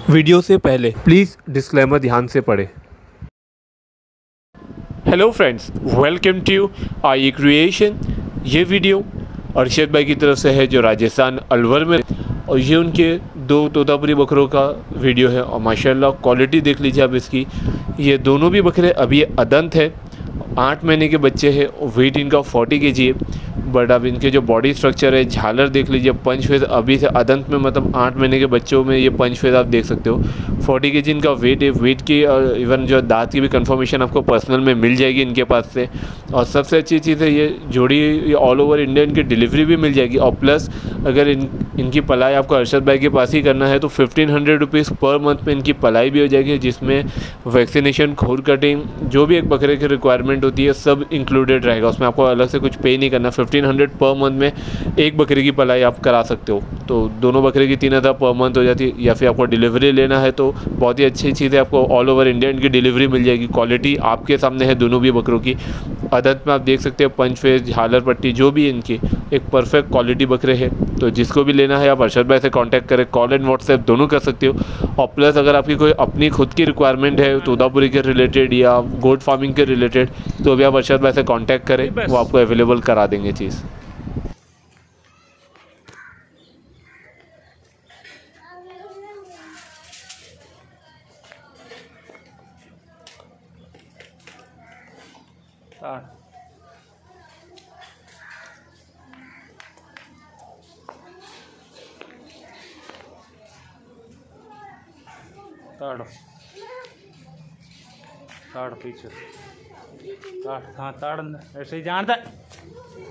Video से पहले please disclaimer ध्यान से पढ़ें। Hello friends, welcome to I Creation. ये वीडियो अरशद भाई की तरफ से है जो राजस्थान अलवर में, और ये उनके 2 तोतापुरी बकरों का वीडियो है। और माशाल्लाह क्वालिटी देख लीजिए आप इसकी। ये दोनों भी बकरे अभी अदंत है, 8 महीने के बच्चे हैं। वेट इनका 40 kg है। बट अब इनके जो बॉडी स्ट्रक्चर है, झालर देख लीजिए, पंच फेस अभी से अदंत में, मतलब 8 महीने के बच्चों में ये पंच फेस आप देख सकते हो। 40 kg इनका वेट है। वेट की इवन जो दांत की भी कंफर्मेशन आपको पर्सनल में मिल जाएगी इनके पास से। और सबसे अच्छी चीज़ है ये जोड़ी ऑल ओवर इंडिया इनकी डिलीवरी भी मिल जाएगी। और प्लस अगर इनकी पलाई आपको अरशद भाई के पास ही करना है तो 1500 रुपीज़ पर मंथ में इनकी पलाई भी हो जाएगी, जिसमें वैक्सीनेशन, खूर कटिंग, जो भी एक बकरे की रिक्वायरमेंट होती है सब इंक्लूडेड रहेगा। उसमें आपको अलग से कुछ पे नहीं करना। 1500 पर मंथ में एक बकरे की पलाई आप करा सकते हो, तो दोनों बकरे की 3000 पर मंथ हो जाती है। या फिर आपको डिलीवरी लेना है तो बहुत ही अच्छी चीज़ है, आपको ऑल ओवर इंडिया इनकी डिलीवरी मिल जाएगी। क्वालिटी आपके सामने है दोनों भी बकरों की। अदंत में आप देख सकते हो, पंच फेस, झालर पट्टी, जो भी इनकी एक परफेक्ट क्वालिटी बकरे हैं। तो जिसको भी लेना है आप अरशद भाई से कांटेक्ट करें, कॉल एंड व्हाट्सएप दोनों कर सकते हो। और प्लस अगर आपकी कोई अपनी खुद की रिक्वायरमेंट है तोतापुरी के रिलेटेड या गोट फार्मिंग के रिलेटेड, तो भी आप अरशद भाई से कांटेक्ट करें, वो आपको अवेलेबल करा देंगे चीज़। ताड़ो ताड़ पीछे ताड़, हाँ ताड़ ऐसे ही जानता